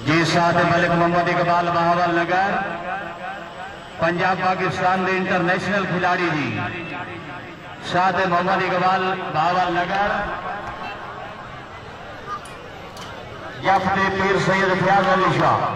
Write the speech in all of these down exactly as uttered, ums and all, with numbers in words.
जी साथ मलिक मोहम्मद इकबाल बहावल नगर पंजाब पाकिस्तान के इंटरनेशनल खिलाड़ी जी साथ मोहम्मद इकबाल बहावल नगर जफते पीर सैयद फयाज अली शाह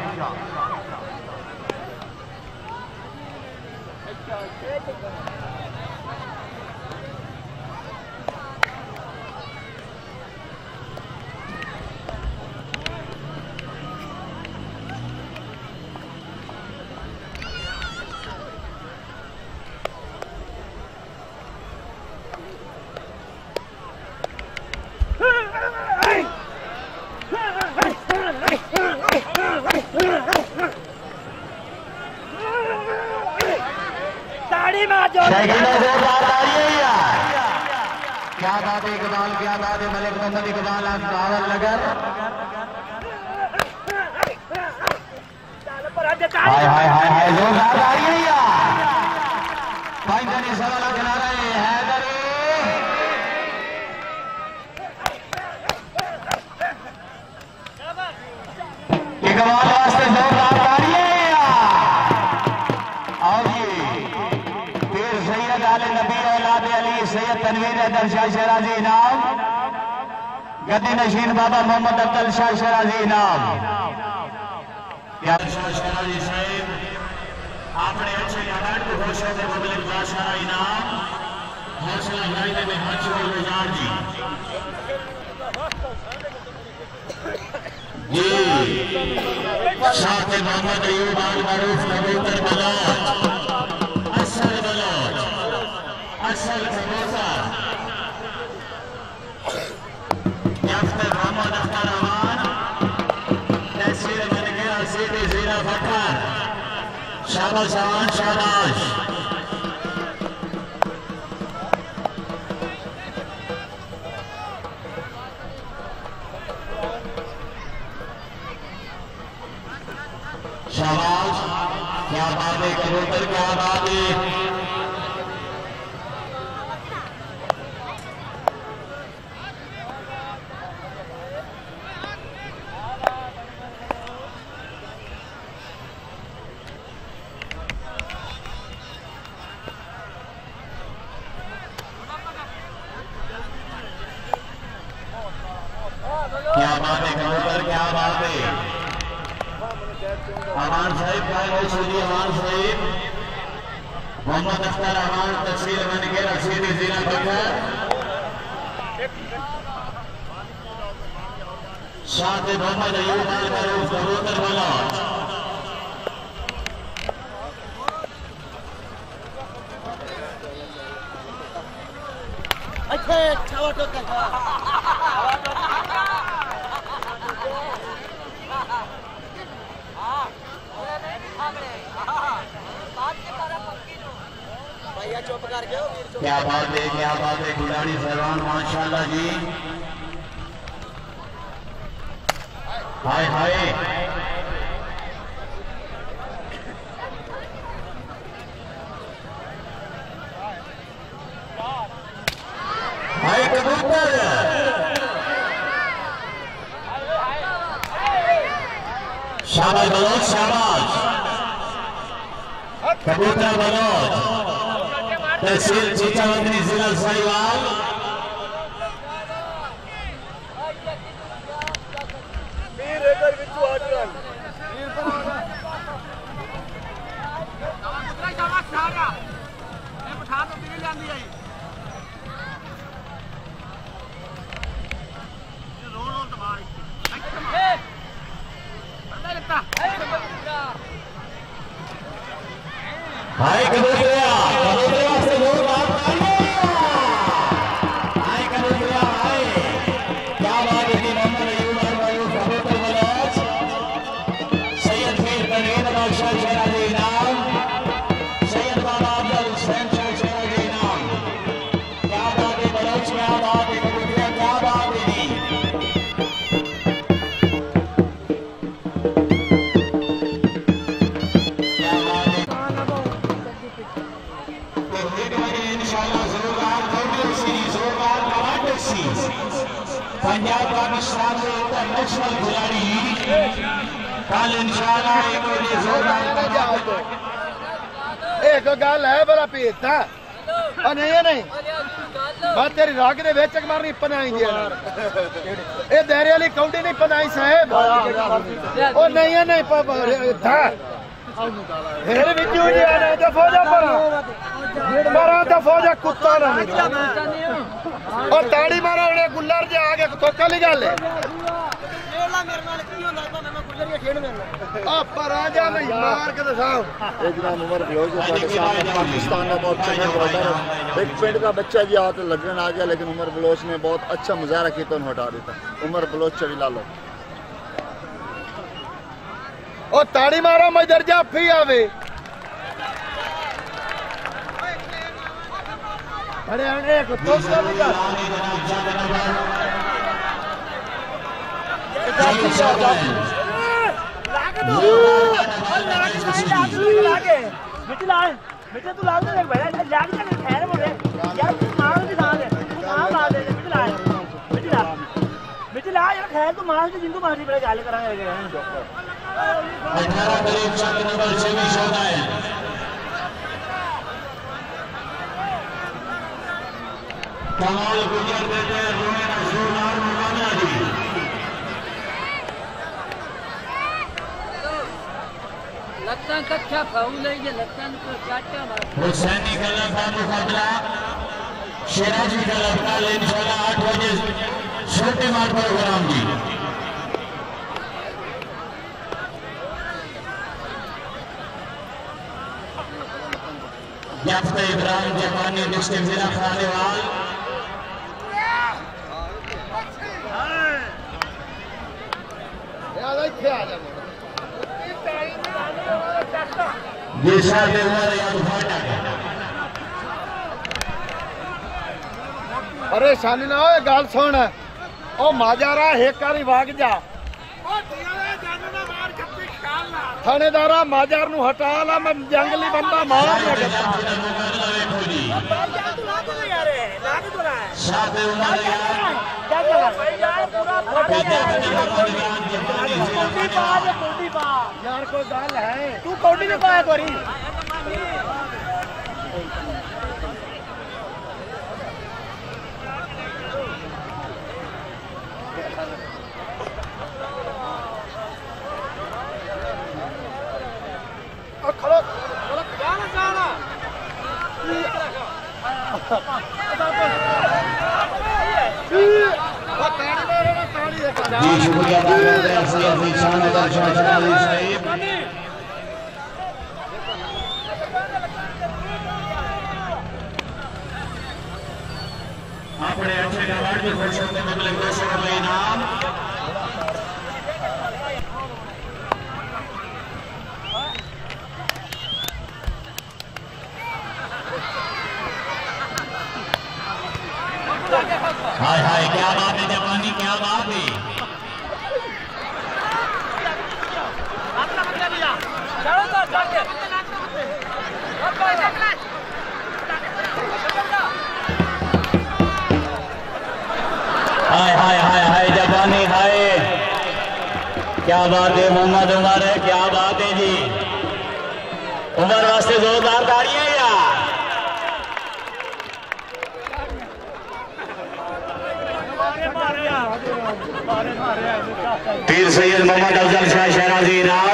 क्या बात है इकबाल, क्या बात है मलिक मोहम्मद इकबाल आज बहावल नगर। हाय हाय हाय हाय जोरदार ताली है यार। फाइनली सवाल खिला रहे हैं हैदरी इकबाल वास्ते जोरदार ताली है यार। और ये पीर सैयद आले नबी औलाद अली सैयद तनवीर अब्दुल शाह शराजी इनाम, गद्दी नशीन बाबा मोहम्मद अब्दुल शाह शराजी इनाम। क्या शराजी साहिब अपने अच्छे अवार्ड को हौसला से मुबलिक बादशाह इनाम हौसला अफजाई में हजर गुजार जी जी साथ मोहम्मद अयूब आल मारूफ कबूतर बलोच असल बलोच असल कबूतर जफ्तर मोहम्मद अख्तर अमान तहसील मनगेरा सीटी जीरा फकर शाबाश अमान शाबाश। शाबाश, क्या बात है कबूतर, क्या बात है। क्या बात है कबूतर, क्या बात है। अमान साहिब भाई सुनिए, अमान साहिब मोहम्मद अख्तर अमान तस्वीर बन के रसीदी जिला बकर साथ मोहम्मद अयूब आल मारूफ कबूतर बलोच क्या बात है, क्या बात है खिलाड़ी सहवान माशाल्लाह जी। हाय हाय हाय कबूतर, शाबाश बलोच, शाबाश कबूतर बलोच तहसील चीचावंतनी जिला साहिवाल। हाय कबूतर, पंजाब पाकिस्तान के इंटरनेशनल खिलाड़ी कल इंशाल्लाह एक बजे एक गल है बड़ा भेजता नहीं है नहीं बात तेरी राग ने वेचक मारनी पनाई दिया ये देरे वाली कौडी नहीं पनाई साहब ओ नहीं है नहीं था फिर बिजू जी आने दफो जा परा परा दफो जा कुत्ता ना और ताड़ी मारो उन्हें गुल्लर जी आगे तो कल गल है एक पिंड का बच्चा जी हाथ लगन आ गया लेकिन उमर बलोच ने बहुत अच्छा मुजाहरा किया तो हटा देता। उमर बलोच चवी ला लो और ताड़ी मारो मैं दर्जा फी आवे अरे अरे तो बेटे तू लाल देख भाई लाग जा खैर बोले यार तू मार के साथ है तू कहां ला दे बेटे ला बेटे ला बेटे ला यार खैर तू मार के जिंदू मारी बड़े गाल करांगे अठारह करीब सात नंबर छह में शोधा है कमाल गुजर देते हैं रोए रसूल और मुकाबला जी लगता कच्चा फाउल है ये लगता को चाटा मार हुसैनी कलर का मुकाबला शेराजी कलर का इंशाल्लाह आठ बजे छोटे मार प्रोग्राम जी याफ्ता इब्राहिम जापानी डिस्ट्रिक्ट जिला खानेवाल ये सारे वाले यार फाटा परेशानी ना हो गल सुन ओ माजारा हेकारी भाग जा थानेदारा माजार नु हटा ला मैं जंगली बंदा मार ना करता साथे उमर यार क्या क्या भाई यार पूरा फाड़ पा यार कोई गल है तू कौडी में पाया कोरी खड़ो जाना जाना जी शुक्रिया अदा करते हैं सैयद निशान दर्शन शराजी साहिब अपने अच्छे अवार्ड भी खुश होते मुबलिक दो सौ रुपये इनाम हाय हाय क्या बात है जवानी क्या बात है हाय हाय हाय हाय जवानी हाय क्या बात है मोहम्मद उमर है क्या बात है जी उमर वास्ते जोरदार ताड़ियां यार पीर सैयद मोहम्मद अफजल शाह शहराजी राव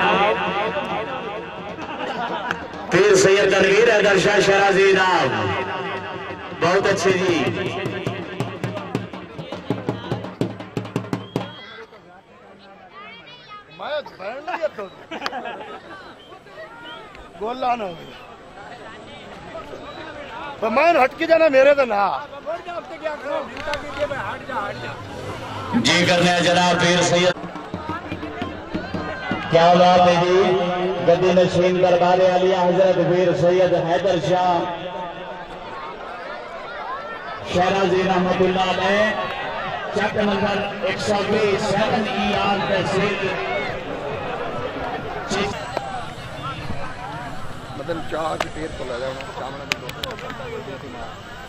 पीर सैयद तनवीर हैदर शाह शहराजी राव बहुत अच्छे जी गोला ना तो मैं हटकी जाना मेरे तो ना जी करने जनाब पीर सैयद क्या बात है जी गद्दी नशीन दरबार आलिया हजरत पीर सैयद हैदर शाह शहराजी रहमतुल्लाह अलैह चक नंबर एक सौ बीस सेवन ई आर तहसील मतलब चाह के पेड़ को लगा सामने